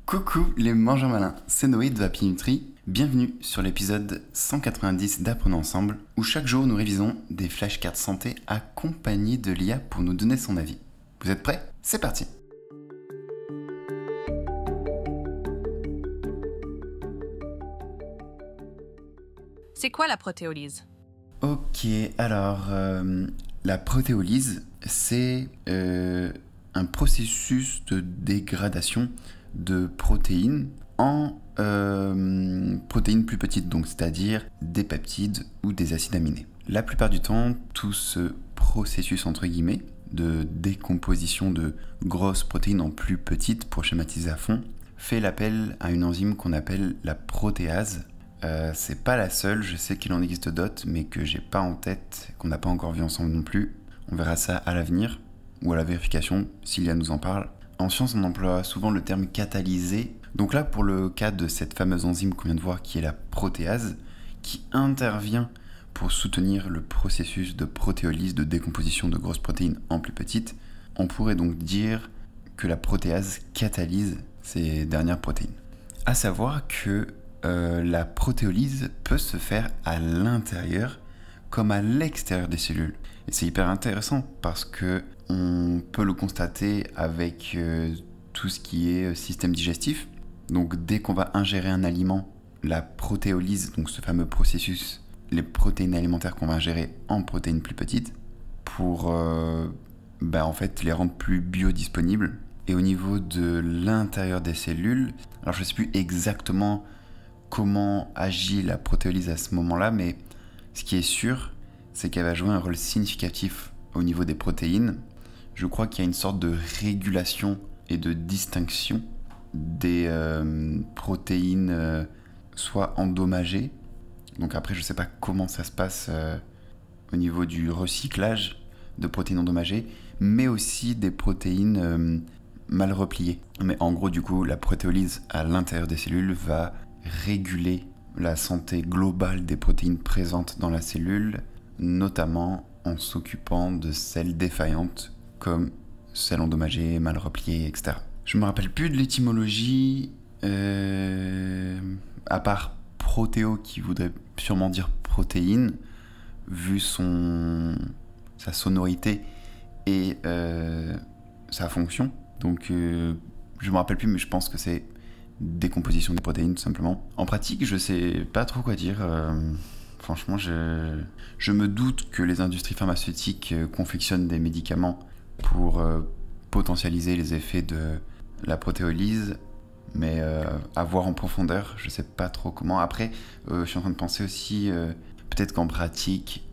Coucou les mangeurs malins, c'est Noé de Happy Nutri. Bienvenue sur l'épisode 190 d'Apprenons Ensemble, où chaque jour nous révisons des flashcards santé accompagnés de l'IA pour nous donner son avis. Vous êtes prêts? C'est parti! C'est quoi la protéolyse? Ok, alors la protéolyse, c'est un processus de dégradation de protéines en protéines plus petites, donc c'est-à-dire des peptides ou des acides aminés. La plupart du temps, tout ce processus entre guillemets de décomposition de grosses protéines en plus petites, pour schématiser à fond, fait l'appel à une enzyme qu'on appelle la protéase. C'est pas la seule, je sais qu'il en existe d'autres, mais que j'ai pas en tête, qu'on n'a pas encore vu ensemble non plus. On verra ça à l'avenir, ou à la vérification, Cilia nous en parle. En science, on emploie souvent le terme catalysé. Donc là, pour le cas de cette fameuse enzyme qu'on vient de voir, qui est la protéase, qui intervient pour soutenir le processus de protéolyse, de décomposition de grosses protéines en plus petites, on pourrait donc dire que la protéase catalyse ces dernières protéines. À savoir que la protéolyse peut se faire à l'intérieur comme à l'extérieur des cellules. Et c'est hyper intéressant parce que on peut le constater avec tout ce qui est système digestif. Donc dès qu'on va ingérer un aliment, la protéolyse, donc ce fameux processus, les protéines alimentaires qu'on va ingérer en protéines plus petites pour en fait les rendre plus biodisponibles. Et au niveau de l'intérieur des cellules, alors je ne sais plus exactement comment agit la protéolyse à ce moment-là, mais ce qui est sûr, c'est qu'elle va jouer un rôle significatif au niveau des protéines. Je crois qu'il y a une sorte de régulation et de distinction des protéines soit endommagées. Donc après, je ne sais pas comment ça se passe au niveau du recyclage de protéines endommagées, mais aussi des protéines mal repliées. Mais en gros, du coup, la protéolyse à l'intérieur des cellules va réguler la santé globale des protéines présentes dans la cellule, notamment en s'occupant de celles défaillantes comme celles endommagées, mal repliées, etc. Je me rappelle plus de l'étymologie, à part protéo qui voudrait sûrement dire protéine, vu sa sonorité et sa fonction. Donc je me rappelle plus, mais je pense que c'est décomposition des protéines tout simplement. En pratique, je sais pas trop quoi dire. Franchement, je me doute que les industries pharmaceutiques confectionnent des médicaments pour potentialiser les effets de la protéolyse, mais à voir en profondeur, je sais pas trop comment. Après, je suis en train de penser aussi, peut-être qu'en pratique,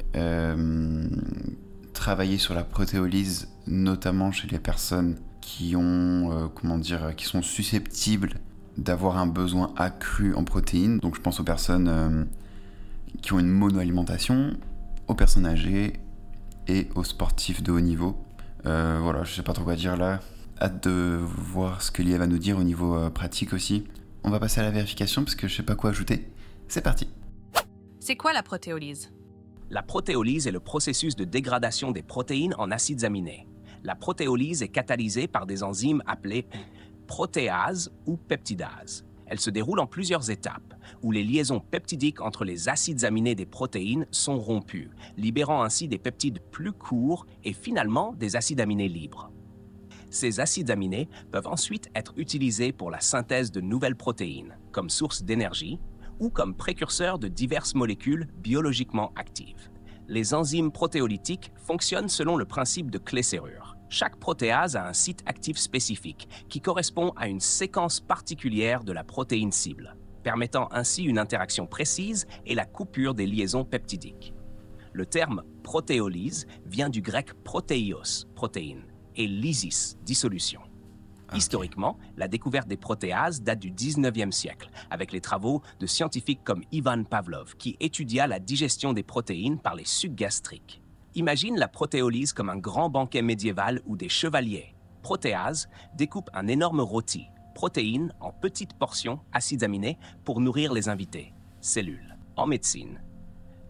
travailler sur la protéolyse, notamment chez les personnes qui ont, qui sont susceptibles d'avoir un besoin accru en protéines. Donc je pense aux personnes qui ont une monoalimentation, aux personnes âgées et aux sportifs de haut niveau. Voilà, je sais pas trop quoi dire là. Hâte de voir ce que l'IA va nous dire au niveau pratique aussi. On va passer à la vérification parce que je sais pas quoi ajouter. C'est parti. C'est quoi la protéolyse? La protéolyse est le processus de dégradation des protéines en acides aminés. La protéolyse est catalysée par des enzymes appelées protéases ou peptidases. Elle se déroule en plusieurs étapes, où les liaisons peptidiques entre les acides aminés des protéines sont rompues, libérant ainsi des peptides plus courts et finalement des acides aminés libres. Ces acides aminés peuvent ensuite être utilisés pour la synthèse de nouvelles protéines, comme source d'énergie, ou comme précurseurs de diverses molécules biologiquement actives. Les enzymes protéolytiques fonctionnent selon le principe de clé-serrure. Chaque protéase a un site actif spécifique qui correspond à une séquence particulière de la protéine cible, permettant ainsi une interaction précise et la coupure des liaisons peptidiques. Le terme protéolyse vient du grec protéios, protéine, et lysis, dissolution. Okay. Historiquement, la découverte des protéases date du 19e siècle, avec les travaux de scientifiques comme Ivan Pavlov, qui étudia la digestion des protéines par les sucs gastriques. Imagine la protéolyse comme un grand banquet médiéval où des chevaliers, protéases, découpent un énorme rôti, protéines en petites portions, acides aminés, pour nourrir les invités, cellules. En médecine,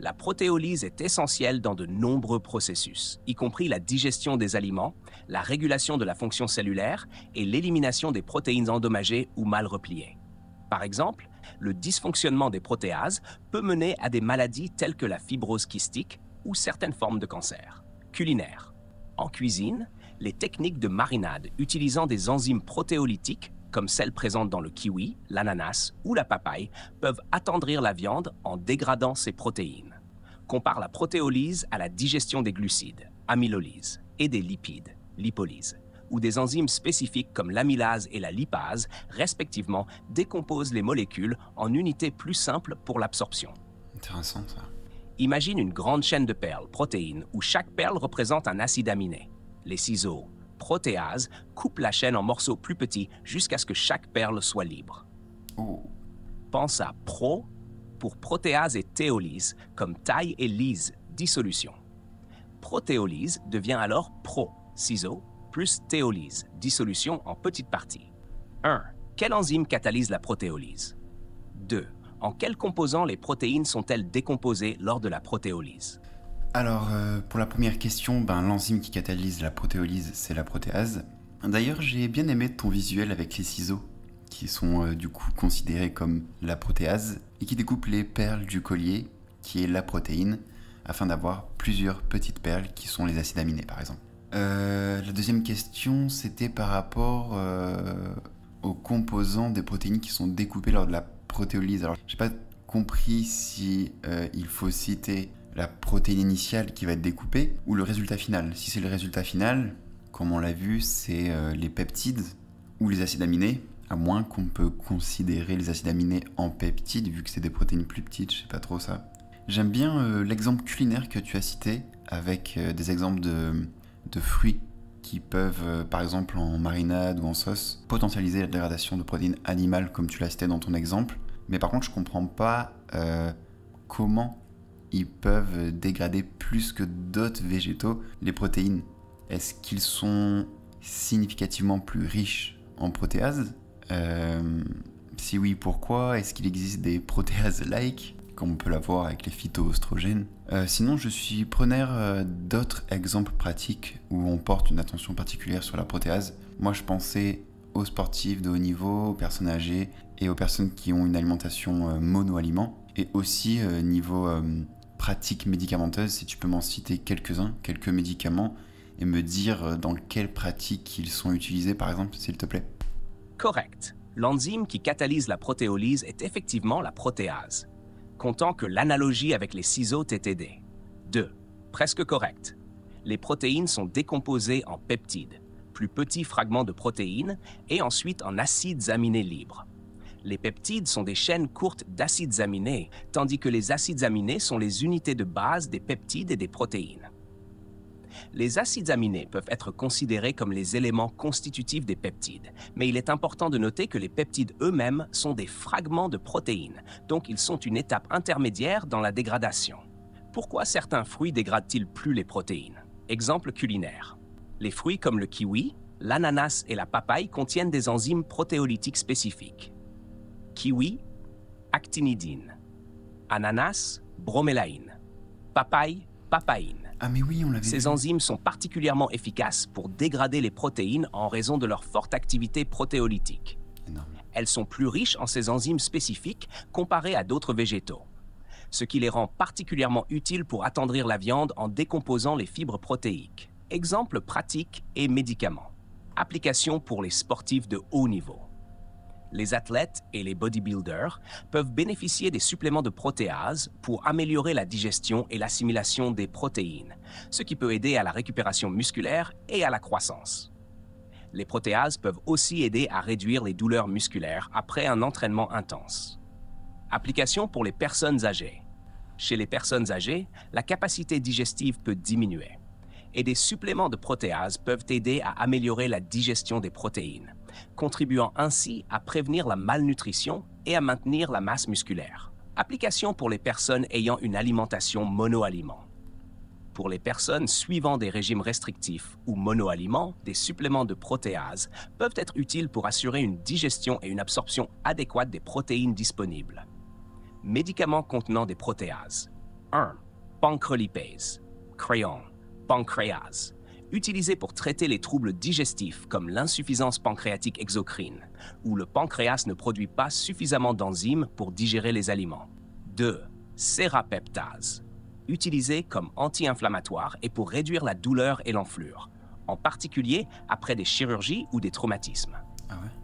La protéolyse est essentielle dans de nombreux processus, y compris la digestion des aliments, la régulation de la fonction cellulaire et l'élimination des protéines endommagées ou mal repliées. Par exemple, le dysfonctionnement des protéases peut mener à des maladies telles que la fibrose kystique ou certaines formes de cancer. Culinaire. En cuisine, les techniques de marinade utilisant des enzymes protéolytiques, comme celles présentes dans le kiwi, l'ananas ou la papaye, peuvent attendrir la viande en dégradant ses protéines. Compare la protéolyse à la digestion des glucides, amylolyse, et des lipides, lipolyse, où des enzymes spécifiques comme l'amylase et la lipase, respectivement, décomposent les molécules en unités plus simples pour l'absorption. Intéressant ça. Imagine une grande chaîne de perles, protéines, où chaque perle représente un acide aminé. Les ciseaux, protéases, coupent la chaîne en morceaux plus petits jusqu'à ce que chaque perle soit libre. Oh. Pense à pro pour protéase et théolyse, comme taille et lyse, dissolution. Protéolyse devient alors pro, ciseaux, plus théolyse, dissolution en petites parties. 1. Quelle enzyme catalyse la protéolyse? 2. En quels composants les protéines sont-elles décomposées lors de la protéolyse? Alors, pour la première question, l'enzyme qui catalyse la protéolyse, c'est la protéase. D'ailleurs, j'ai bien aimé ton visuel avec les ciseaux, qui sont du coup considérés comme la protéase, et qui découpent les perles du collier, qui est la protéine, afin d'avoir plusieurs petites perles qui sont les acides aminés, par exemple. La deuxième question, c'était par rapport aux composants des protéines qui sont découpés lors de la protéolyse. Alors, j'ai pas compris si il faut citer la protéine initiale qui va être découpée ou le résultat final. Si c'est le résultat final, comme on l'a vu, c'est les peptides ou les acides aminés, à moins qu'on peut considérer les acides aminés en peptides, vu que c'est des protéines plus petites, je sais pas trop ça. J'aime bien l'exemple culinaire que tu as cité, avec des exemples de fruits qui peuvent, par exemple en marinade ou en sauce, potentialiser la dégradation de protéines animales, comme tu l'as cité dans ton exemple. Mais par contre, je comprends pas comment ils peuvent dégrader plus que d'autres végétaux les protéines. Est-ce qu'ils sont significativement plus riches en protéases? Si oui, pourquoi? Est-ce qu'il existe des protéases-like, comme on peut l'avoir avec les phytoœstrogènes? Sinon, je suis preneur d'autres exemples pratiques où on porte une attention particulière sur la protéase. Moi, je pensais aux sportifs de haut niveau, aux personnes âgées et aux personnes qui ont une alimentation mono-aliment. Et aussi, niveau pratique médicamenteuse, si tu peux m'en citer quelques-uns, quelques médicaments, et me dire dans quelles pratiques ils sont utilisés, par exemple, s'il te plaît. Correct. L'enzyme qui catalyse la protéolyse est effectivement la protéase. Content que l'analogie avec les ciseaux t'ait aidé. 2. Presque correct. Les protéines sont décomposées en peptides, plus petits fragments de protéines, et ensuite en acides aminés libres. Les peptides sont des chaînes courtes d'acides aminés, tandis que les acides aminés sont les unités de base des peptides et des protéines. Les acides aminés peuvent être considérés comme les éléments constitutifs des peptides, mais il est important de noter que les peptides eux-mêmes sont des fragments de protéines, donc ils sont une étape intermédiaire dans la dégradation. Pourquoi certains fruits dégradent-ils plus les protéines? Exemple culinaire. Les fruits comme le kiwi, l'ananas et la papaye contiennent des enzymes protéolytiques spécifiques. Kiwi, actinidine. Ananas, bromélaïne. Papaye, papaïne. Ah mais oui, on l'avait vu. Ces enzymes sont particulièrement efficaces pour dégrader les protéines en raison de leur forte activité protéolytique. Énorme. Elles sont plus riches en ces enzymes spécifiques comparées à d'autres végétaux, ce qui les rend particulièrement utiles pour attendrir la viande en décomposant les fibres protéiques. Exemple pratique et médicaments. Application pour les sportifs de haut niveau. Les athlètes et les bodybuilders peuvent bénéficier des suppléments de protéases pour améliorer la digestion et l'assimilation des protéines, ce qui peut aider à la récupération musculaire et à la croissance. Les protéases peuvent aussi aider à réduire les douleurs musculaires après un entraînement intense. Application pour les personnes âgées. Chez les personnes âgées, la capacité digestive peut diminuer, et des suppléments de protéases peuvent aider à améliorer la digestion des protéines, contribuant ainsi à prévenir la malnutrition et à maintenir la masse musculaire. Application pour les personnes ayant une alimentation monoaliment. Pour les personnes suivant des régimes restrictifs ou monoaliments, des suppléments de protéases peuvent être utiles pour assurer une digestion et une absorption adéquate des protéines disponibles. Médicaments contenant des protéases. 1. Pancrelipase, crayon, pancréase, utilisé pour traiter les troubles digestifs comme l'insuffisance pancréatique exocrine, où le pancréas ne produit pas suffisamment d'enzymes pour digérer les aliments. 2. Sérapeptase, utilisé comme anti-inflammatoire et pour réduire la douleur et l'enflure, en particulier après des chirurgies ou des traumatismes. Ah ouais?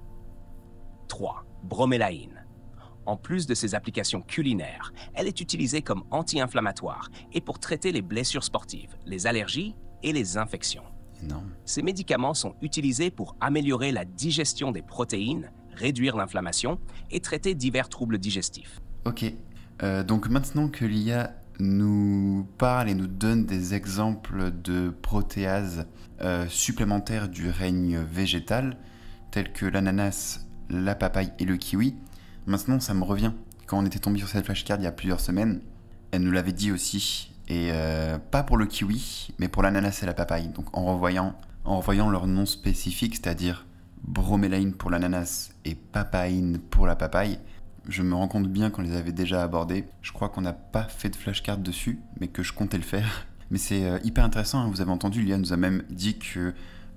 3. Bromélaïne. En plus de ses applications culinaires, elle est utilisée comme anti-inflammatoire et pour traiter les blessures sportives, les allergies et les infections. Énorme. Ces médicaments sont utilisés pour améliorer la digestion des protéines, réduire l'inflammation et traiter divers troubles digestifs. Ok. Donc maintenant que l'IA nous parle et nous donne des exemples de protéases supplémentaires du règne végétal, tels que l'ananas, la papaye et le kiwi, maintenant ça me revient. Quand on était tombé sur cette flashcard il y a plusieurs semaines, elle nous l'avait dit aussi, et pas pour le kiwi, mais pour l'ananas et la papaye. Donc en revoyant leur nom spécifique, c'est-à-dire bromélaïne pour l'ananas et papaïne pour la papaye, je me rends compte bien qu'on les avait déjà abordés. Je crois qu'on n'a pas fait de flashcard dessus, mais que je comptais le faire. Mais c'est hyper intéressant, hein. Vous avez entendu, l'IA nous a même dit que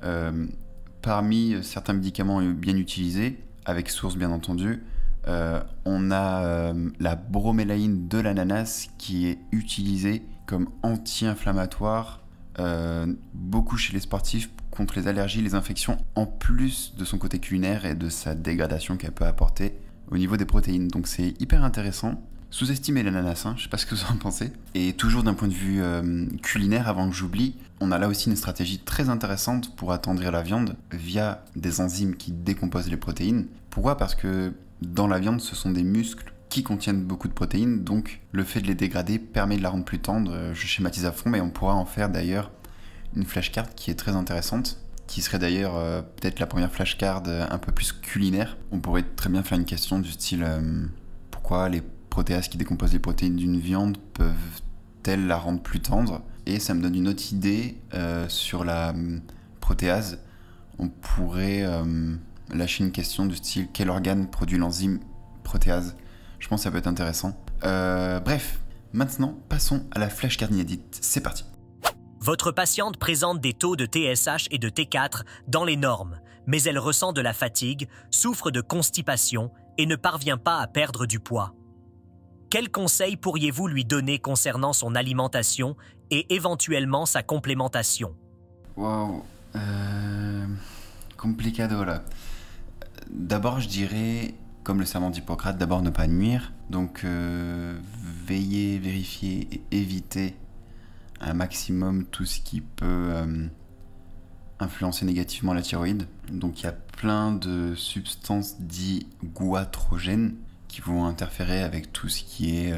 parmi certains médicaments bien utilisés, avec source bien entendu, on a la bromélaïne de l'ananas qui est utilisée comme anti-inflammatoire beaucoup chez les sportifs contre les allergies, les infections, en plus de son côté culinaire et de sa dégradation qu'elle peut apporter au niveau des protéines. Donc c'est hyper intéressant. Sous-estimer l'ananas, hein, je sais pas ce que vous en pensez. Et toujours d'un point de vue culinaire, avant que j'oublie, on a là aussi une stratégie très intéressante pour attendrir la viande via des enzymes qui décomposent les protéines. Pourquoi ? Parce que dans la viande, ce sont des muscles qui contiennent beaucoup de protéines, donc le fait de les dégrader permet de la rendre plus tendre. Je schématise à fond, mais on pourra en faire d'ailleurs une flashcard qui est très intéressante, qui serait d'ailleurs peut-être la première flashcard un peu plus culinaire. On pourrait très bien faire une question du style pourquoi les protéases qui décomposent les protéines d'une viande peuvent-elles la rendre plus tendre ? Et ça me donne une autre idée sur la protéase. On pourrait lâcher une question du style quel organe produit l'enzyme protéase ? Je pense que ça peut être intéressant. Bref, maintenant passons à la flashcard inédite. C'est parti. Votre patiente présente des taux de TSH et de T4 dans les normes, mais elle ressent de la fatigue, souffre de constipation et ne parvient pas à perdre du poids. Quels conseils pourriez-vous lui donner concernant son alimentation et éventuellement sa complémentation ? Wow, complicado là. D'abord, je dirais, comme le serment d'Hippocrate, d'abord ne pas nuire. Donc, veiller, vérifier et éviter un maximum tout ce qui peut influencer négativement la thyroïde. Donc, il y a plein de substances dites goitrogènes qui vont interférer avec tout ce qui est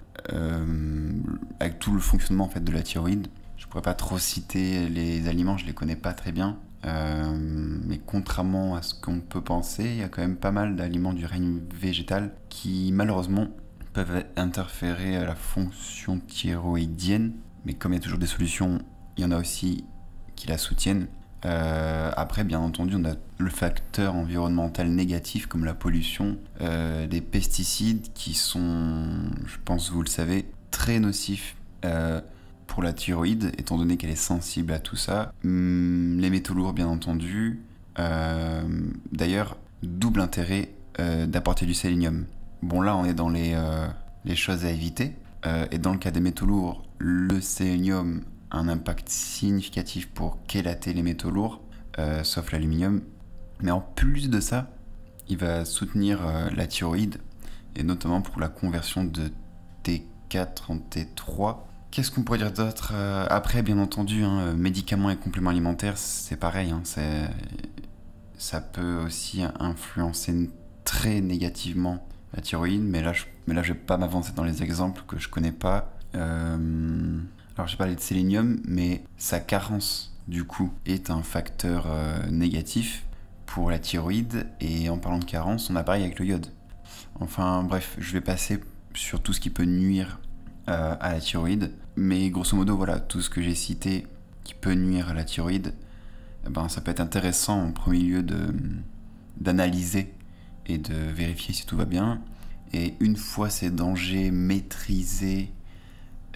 avec tout le fonctionnement en fait de la thyroïde. Je pourrais pas trop citer les aliments, je les connais pas très bien, mais contrairement à ce qu'on peut penser, il y a quand même pas mal d'aliments du règne végétal qui malheureusement peuvent interférer à la fonction thyroïdienne. Mais comme il y a toujours des solutions, il y en a aussi qui la soutiennent. Après, bien entendu, on a le facteur environnemental négatif comme la pollution, des pesticides qui sont, je pense vous le savez, très nocifs pour la thyroïde, étant donné qu'elle est sensible à tout ça. Les métaux lourds, bien entendu. D'ailleurs, double intérêt d'apporter du sélénium. Bon, là, on est dans les choses à éviter. Et dans le cas des métaux lourds, le sélénium a un impact significatif pour chélater les métaux lourds, sauf l'aluminium. Mais en plus de ça, il va soutenir la thyroïde, et notamment pour la conversion de T4 en T3. Qu'est-ce qu'on pourrait dire d'autre ? Après, bien entendu, médicaments et compléments alimentaires, c'est pareil. Ça peut aussi influencer très négativement la thyroïde, mais là, je vais pas m'avancer dans les exemples que je connais pas. Alors, j'ai parlé de sélénium, mais sa carence, du coup, est un facteur négatif pour la thyroïde. Et en parlant de carence, on a pareil avec le iode. Enfin, bref, je vais passer sur tout ce qui peut nuire à la thyroïde. Mais grosso modo, voilà, tout ce que j'ai cité qui peut nuire à la thyroïde, ça peut être intéressant en premier lieu d'analyser et de vérifier si tout va bien. Et une fois ces dangers maîtrisés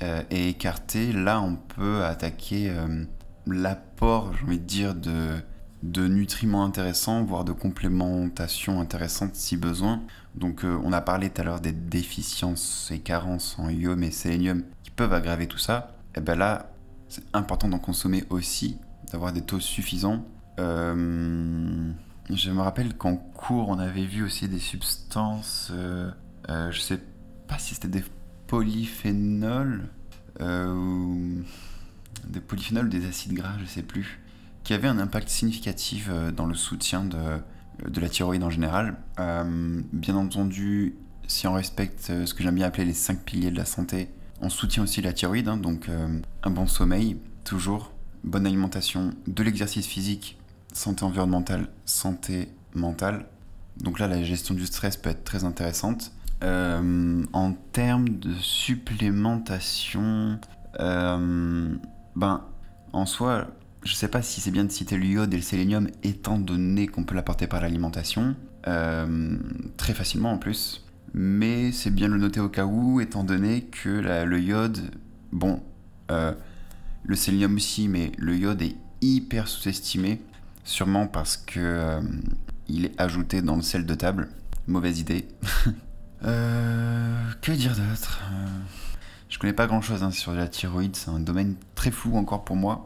est écarté, là on peut attaquer l'apport, j'ai envie de dire, de nutriments intéressants, voire de complémentation intéressante si besoin. Donc on a parlé tout à l'heure des déficiences et carences en iode et sélénium qui peuvent aggraver tout ça. Et bien là, c'est important d'en consommer aussi, d'avoir des taux suffisants. Je me rappelle qu'en cours, on avait vu aussi des substances, je sais pas si c'était des polyphénols, ou des polyphénols, des acides gras, je sais plus, qui avaient un impact significatif dans le soutien de la thyroïde en général. Bien entendu, si on respecte ce que j'aime bien appeler les 5 piliers de la santé, on soutient aussi la thyroïde, hein, donc un bon sommeil, toujours, bonne alimentation, de l'exercice physique, santé environnementale, santé mentale. Donc là, la gestion du stress peut être très intéressante. En termes de supplémentation, en soi, je ne sais pas si c'est bien de citer l'iode et le sélénium, étant donné qu'on peut l'apporter par l'alimentation, très facilement en plus. Mais c'est bien de le noter au cas où, étant donné que le iode, le sélénium aussi, mais le iode est hyper sous-estimé, sûrement parce que il est ajouté dans le sel de table. Mauvaise idée. Que dire d'autre? Je connais pas grand chose sur la thyroïde, c'est un domaine très flou encore pour moi.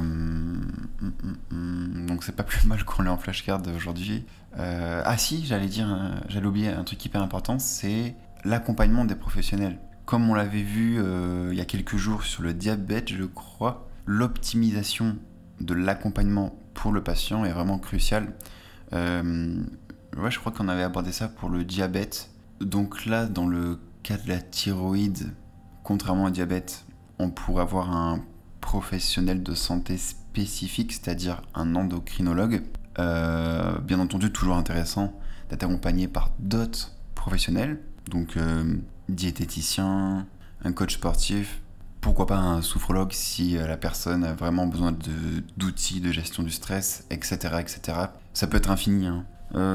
Donc c'est pas plus mal qu'on l'ait en flashcard aujourd'hui. Ah si, j'allais oublier un truc hyper important, c'est l'accompagnement des professionnels. Comme on l'avait vu il y a quelques jours sur le diabète, je crois, l'optimisation de l'accompagnement pour le patient est vraiment cruciale. Je crois qu'on avait abordé ça pour le diabète. Donc là, dans le cas de la thyroïde, contrairement au diabète, on pourrait avoir un professionnel de santé spécifique, c'est-à-dire un endocrinologue. Bien entendu, toujours intéressant d'être accompagné par d'autres professionnels, donc diététicien, un coach sportif, pourquoi pas un sophrologue si la personne a vraiment besoin d'outils de gestion du stress, etc., etc. Ça peut être infini, hein.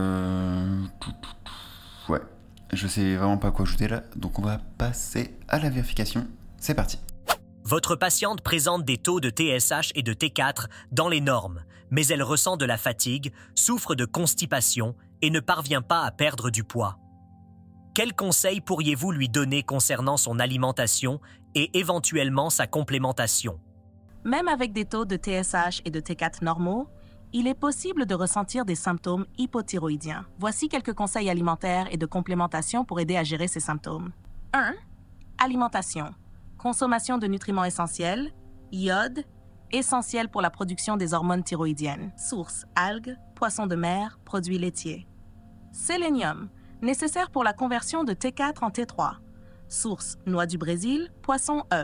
Ouais. Je sais vraiment pas quoi ajouter là, donc on va passer à la vérification. C'est parti. Votre patiente présente des taux de TSH et de T4 dans les normes, mais elle ressent de la fatigue, souffre de constipation et ne parvient pas à perdre du poids. Quels conseils pourriez-vous lui donner concernant son alimentation et éventuellement sa complémentation? Même avec des taux de TSH et de T4 normaux, il est possible de ressentir des symptômes hypothyroïdiens. Voici quelques conseils alimentaires et de complémentation pour aider à gérer ces symptômes. 1. Alimentation. Consommation de nutriments essentiels, iode, essentiel pour la production des hormones thyroïdiennes. Source, algues, poissons de mer, produits laitiers. Sélénium, nécessaire pour la conversion de T4 en T3. Source, noix du Brésil, poisson E.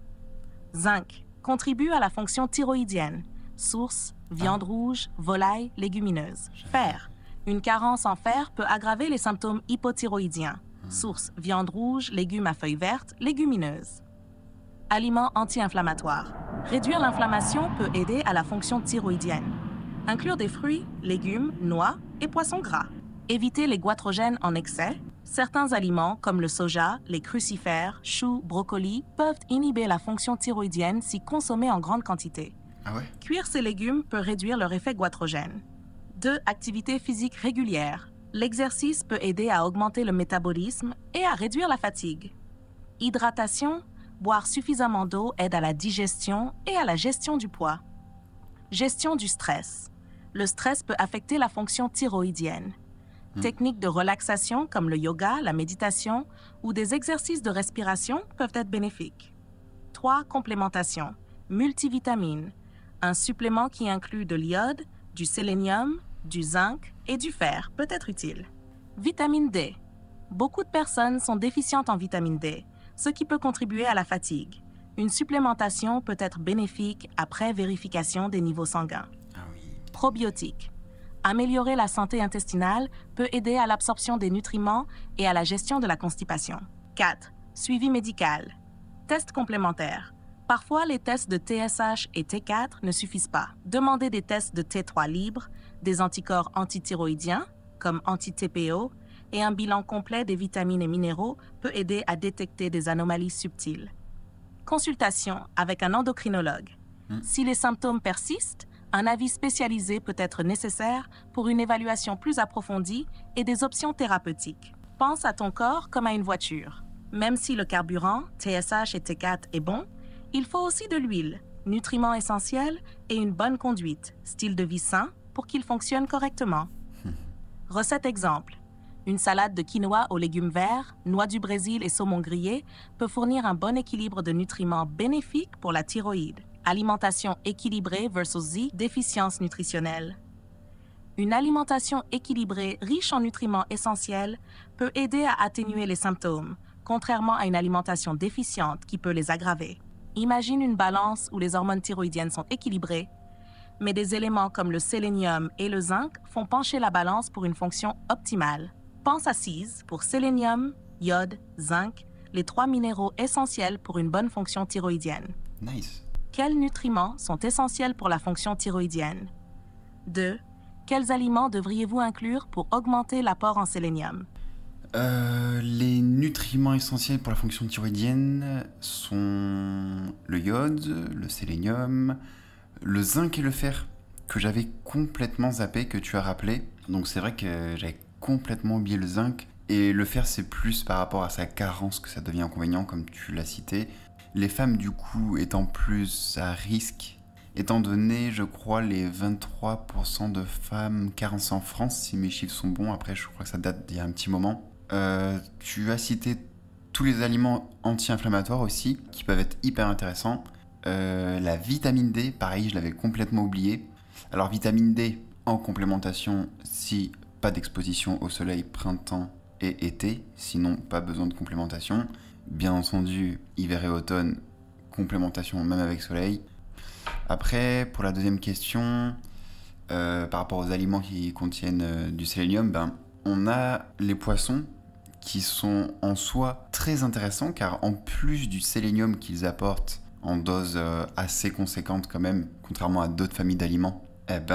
Zinc, contribue à la fonction thyroïdienne. Source, viande rouge, volaille, légumineuse. Fer. Une carence en fer peut aggraver les symptômes hypothyroïdiens. Source, viande rouge, légumes à feuilles vertes, légumineuses. Aliments anti-inflammatoires. Réduire l'inflammation peut aider à la fonction thyroïdienne. Inclure des fruits, légumes, noix et poissons gras. Éviter les goitrogènes en excès. Certains aliments, comme le soja, les crucifères, choux, brocolis, peuvent inhiber la fonction thyroïdienne si consommés en grande quantité. Ah ouais? Cuire ces légumes peut réduire leur effet goitrogène. 2. Activité physique régulière. L'exercice peut aider à augmenter le métabolisme et à réduire la fatigue. Hydratation. Boire suffisamment d'eau aide à la digestion et à la gestion du poids. Gestion du stress. Le stress peut affecter la fonction thyroïdienne. Techniques de relaxation comme le yoga, la méditation ou des exercices de respiration peuvent être bénéfiques. 3. Complémentation. Multivitamines. Un supplément qui inclut de l'iode, du sélénium, du zinc et du fer peut être utile. Vitamine D. Beaucoup de personnes sont déficientes en vitamine D, ce qui peut contribuer à la fatigue. Une supplémentation peut être bénéfique après vérification des niveaux sanguins. Probiotiques. Améliorer la santé intestinale peut aider à l'absorption des nutriments et à la gestion de la constipation. 4. Suivi médical. Tests complémentaires. Parfois, les tests de TSH et T4 ne suffisent pas. Demandez des tests de T3 libres, des anticorps antithyroïdiens, comme anti-TPO, et un bilan complet des vitamines et minéraux peut aider à détecter des anomalies subtiles. Consultation avec un endocrinologue. Si les symptômes persistent, un avis spécialisé peut être nécessaire pour une évaluation plus approfondie et des options thérapeutiques. Pense à ton corps comme à une voiture. Même si le carburant, TSH et T4 est bon, il faut aussi de l'huile, nutriments essentiels et une bonne conduite, style de vie sain pour qu'il fonctionne correctement. Recette exemple. Une salade de quinoa aux légumes verts, noix du Brésil et saumon grillé peut fournir un bon équilibre de nutriments bénéfiques pour la thyroïde. Alimentation équilibrée versus déficience nutritionnelle. Une alimentation équilibrée riche en nutriments essentiels peut aider à atténuer les symptômes, contrairement à une alimentation déficiente qui peut les aggraver. Imagine une balance où les hormones thyroïdiennes sont équilibrées, mais des éléments comme le sélénium et le zinc font pencher la balance pour une fonction optimale. Pense à CIS pour sélénium, iode, zinc, les 3 minéraux essentiels pour une bonne fonction thyroïdienne. Nice. Quels nutriments sont essentiels pour la fonction thyroïdienne? 2. Quels aliments devriez-vous inclure pour augmenter l'apport en sélénium? Les nutriments essentiels pour la fonction thyroïdienne sont le iode, le sélénium, le zinc et le fer, que j'avais complètement zappé, que tu as rappelé. Donc c'est vrai que j'avais complètement oublié le zinc. Et le fer, c'est plus par rapport à sa carence que ça devient inconvénient, comme tu l'as cité. Les femmes, du coup, étant plus à risque, étant donné, je crois, les 23% de femmes carencées en France, si mes chiffres sont bons, après je crois que ça date d'il y a un petit moment. Tu as cité tous les aliments anti-inflammatoires aussi, qui peuvent être hyper intéressants. La vitamine D, pareil, je l'avais complètement oublié. Alors vitamine D, en complémentation, si pas d'exposition au soleil printemps et été, sinon pas besoin de complémentation. Bien entendu, hiver et automne, complémentation même avec soleil. Après, pour la deuxième question, par rapport aux aliments qui contiennent du sélénium, on a les poissons qui sont en soi très intéressants car en plus du sélénium qu'ils apportent en dose assez conséquente quand même, contrairement à d'autres familles d'aliments,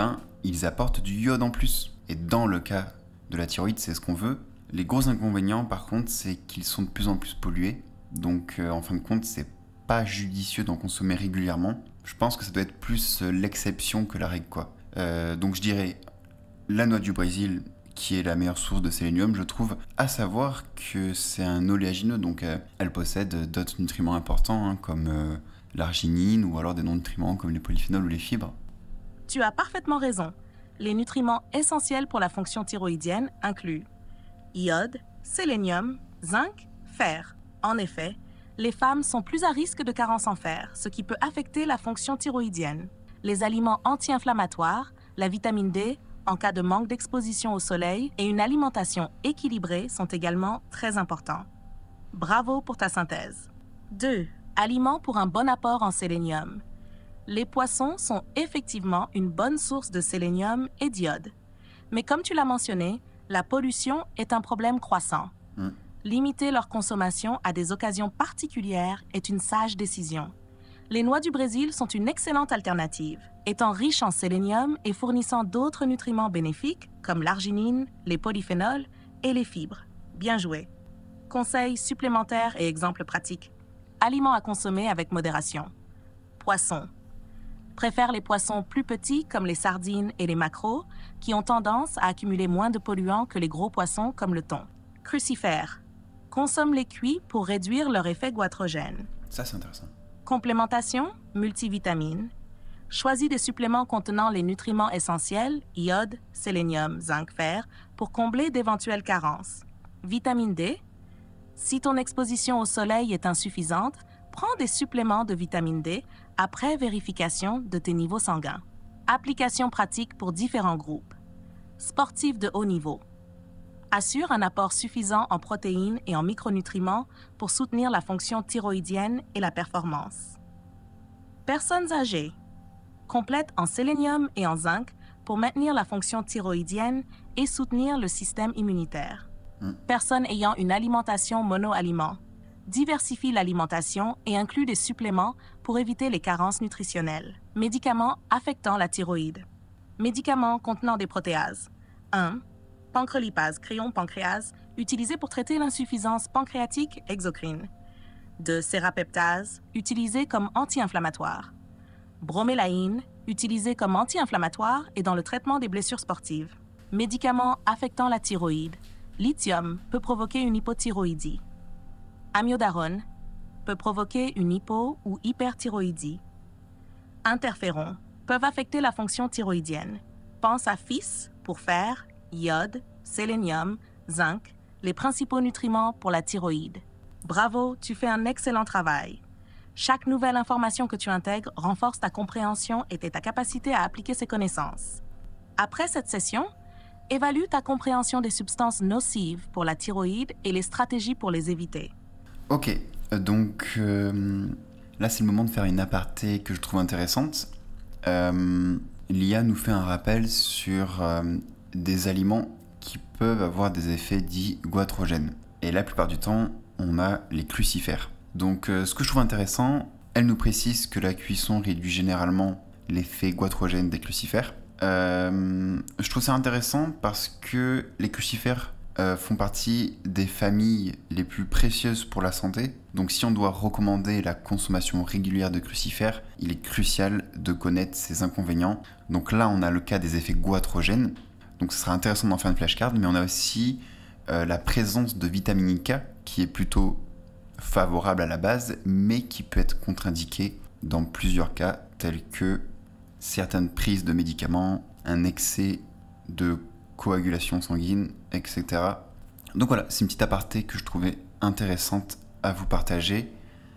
ils apportent du iode en plus. Et dans le cas de la thyroïde, c'est ce qu'on veut. Les gros inconvénients, par contre, c'est qu'ils sont de plus en plus pollués. Donc, en fin de compte, c'est pas judicieux d'en consommer régulièrement. Je pense que ça doit être plus l'exception que la règle, quoi. Donc, je dirais la noix du Brésil, qui est la meilleure source de sélénium, je trouve, à savoir que c'est un oléagineux, donc elle possède d'autres nutriments importants, comme l'arginine, ou alors des non-nutriments comme les polyphénols ou les fibres. Tu as parfaitement raison. Les nutriments essentiels pour la fonction thyroïdienne incluent iode, sélénium, zinc, fer. En effet, les femmes sont plus à risque de carence en fer, ce qui peut affecter la fonction thyroïdienne. Les aliments anti-inflammatoires, la vitamine D, en cas de manque d'exposition au soleil, et une alimentation équilibrée sont également très importants. Bravo pour ta synthèse. 2. Aliments pour un bon apport en sélénium. Les poissons sont effectivement une bonne source de sélénium et d'iode. Mais comme tu l'as mentionné, la pollution est un problème croissant. Limiter leur consommation à des occasions particulières est une sage décision. Les noix du Brésil sont une excellente alternative, étant riches en sélénium et fournissant d'autres nutriments bénéfiques comme l'arginine, les polyphénols et les fibres. Bien joué. Conseils supplémentaires et exemples pratiques. Aliments à consommer avec modération. Poissons. Préfère les poissons plus petits comme les sardines et les maquereaux qui ont tendance à accumuler moins de polluants que les gros poissons comme le thon. Crucifères. Consomme les cuits pour réduire leur effet goitrogène. Ça, c'est intéressant. Complémentation, multivitamines. Choisis des suppléments contenant les nutriments essentiels, iode, sélénium, zinc, fer, pour combler d'éventuelles carences. Vitamine D. Si ton exposition au soleil est insuffisante, prends des suppléments de vitamine D après vérification de tes niveaux sanguins. Applications pratiques pour différents groupes. Sportifs de haut niveau. Assure un apport suffisant en protéines et en micronutriments pour soutenir la fonction thyroïdienne et la performance. Personnes âgées. Complète en sélénium et en zinc pour maintenir la fonction thyroïdienne et soutenir le système immunitaire. Personnes ayant une alimentation monoaliment. Diversifie l'alimentation et inclut des suppléments pour éviter les carences nutritionnelles. Médicaments affectant la thyroïde. Médicaments contenant des protéases. 1. Pancrelipase, crayon pancréase, utilisé pour traiter l'insuffisance pancréatique exocrine. De sérapeptase, utilisé comme anti-inflammatoire. Bromélaïne, utilisé comme anti-inflammatoire et dans le traitement des blessures sportives. Médicaments affectant la thyroïde. Lithium peut provoquer une hypothyroïdie. Amiodarone peut provoquer une hypo- ou hyperthyroïdie. Interférons peuvent affecter la fonction thyroïdienne. Pense à FIS pour fer, iode, sélénium, zinc, les principaux nutriments pour la thyroïde. Bravo, tu fais un excellent travail. Chaque nouvelle information que tu intègres renforce ta compréhension et ta capacité à appliquer ces connaissances. Après cette session, évalue ta compréhension des substances nocives pour la thyroïde et les stratégies pour les éviter. Ok, donc là c'est le moment de faire une aparté que je trouve intéressante. L'IA nous fait un rappel sur des aliments qui peuvent avoir des effets dits goitrogènes. Et la plupart du temps, on a les crucifères. Donc ce que je trouve intéressant, elle nous précise que la cuisson réduit généralement l'effet goitrogène des crucifères. Je trouve ça intéressant parce que les crucifères font partie des familles les plus précieuses pour la santé. Donc si on doit recommander la consommation régulière de crucifères, il est crucial de connaître ses inconvénients. Donc là, on a le cas des effets goitrogènes. Donc ce sera intéressant d'en faire une flashcard, mais on a aussi la présence de vitamine K qui est plutôt favorable à la base, mais qui peut être contre-indiquée dans plusieurs cas, tels que certaines prises de médicaments, un excès de coagulation sanguine, etc. Donc voilà, c'est une petite aparté que je trouvais intéressante à vous partager.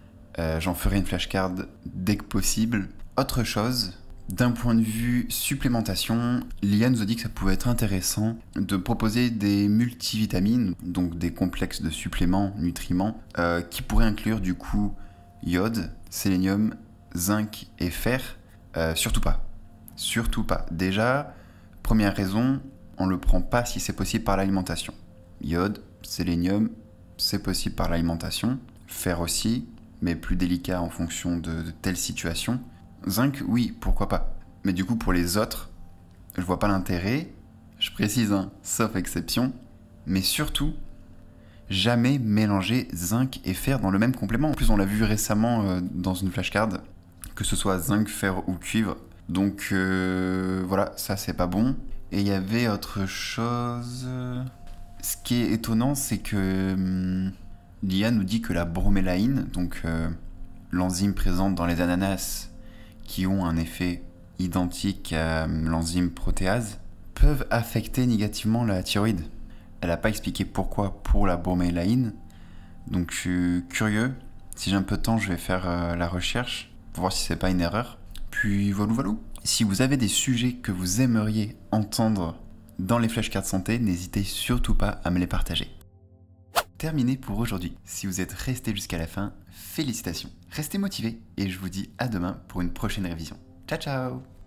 J'en ferai une flashcard dès que possible. Autre chose, d'un point de vue supplémentation, l'IA nous a dit que ça pouvait être intéressant de proposer des multivitamines, donc des complexes de suppléments, nutriments, qui pourraient inclure du coup iode, sélénium, zinc et fer. Surtout pas. Surtout pas. Déjà, première raison, on ne le prend pas si c'est possible par l'alimentation. Iode, sélénium, c'est possible par l'alimentation. Fer aussi, mais plus délicat en fonction de telle situation. Zinc, oui, pourquoi pas. Mais du coup, pour les autres, je vois pas l'intérêt. Je précise, sauf exception. Mais surtout, jamais mélanger zinc et fer dans le même complément. En plus, on l'a vu récemment dans une flashcard, que ce soit zinc, fer ou cuivre. Donc voilà, ça c'est pas bon. Et il y avait autre chose. Ce qui est étonnant, c'est que l'IA nous dit que la bromélaïne, donc l'enzyme présente dans les ananas qui ont un effet identique à l'enzyme protéase, peuvent affecter négativement la thyroïde. Elle n'a pas expliqué pourquoi pour la bromélaïne. Donc je suis curieux. Si j'ai un peu de temps, je vais faire la recherche pour voir si c'est pas une erreur. Puis voilà. Si vous avez des sujets que vous aimeriez entendre dans les flashcards santé, n'hésitez surtout pas à me les partager. Terminé pour aujourd'hui. Si vous êtes resté jusqu'à la fin, félicitations. Restez motivés et je vous dis à demain pour une prochaine révision. Ciao ciao!